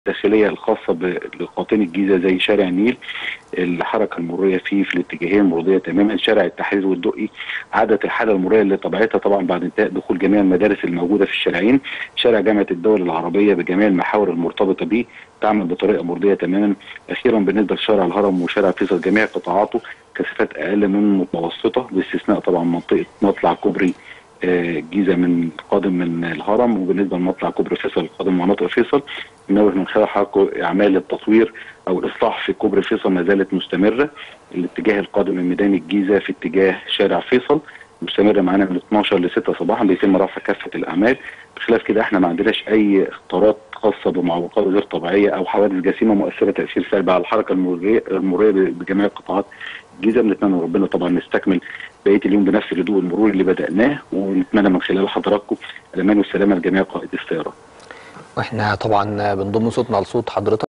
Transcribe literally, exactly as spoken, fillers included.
الداخليه الخاصه بقاطين الجيزه زي شارع النيل، الحركه المروريه فيه في الاتجاهين مرضيه تماما. شارع التحرير والدقي عادت الحاله المروريه اللي طبيعتها طبعا بعد انتهاء دخول جميع المدارس الموجوده في الشارعين. شارع جامعه الدول العربيه بجميع المحاور المرتبطه به تعمل بطريقه مرضيه تماما. اخيرا بالنسبه لشارع الهرم وشارع فيصل جميع قطاعاته كثافات اقل من متوسطه، باستثناء طبعا منطقه مطلع كوبري الجيزه من قادم من الهرم، وبالنسبه لمطلع كوبري فيصل القادم من مناطق فيصل نوه من خلال حركه اعمال التطوير او الاصلاح في كوبري فيصل ما زالت مستمره. الاتجاه القادم من ميدان الجيزه في اتجاه شارع فيصل مستمره معانا من اتناشر ل ستة صباحا، بيتم رفع كافه الاعمال. بخلاف كده احنا ما عندناش اي اختارات خاصه بمعوقات غير طبيعيه او حوادث جسيمه مؤثره تاثير سلبي على الحركه المروريه المروريه بجميع قطاعات الجيزه. بنتمنى ربنا طبعا نستكمل بقيه اليوم بنفس الهدوء المروري اللي بداناه، ونتمنى من خلال حضراتكم الامان والسلامه لجميع قائد السيارات. واحنا طبعا بنضم صوتنا لصوت حضرتك.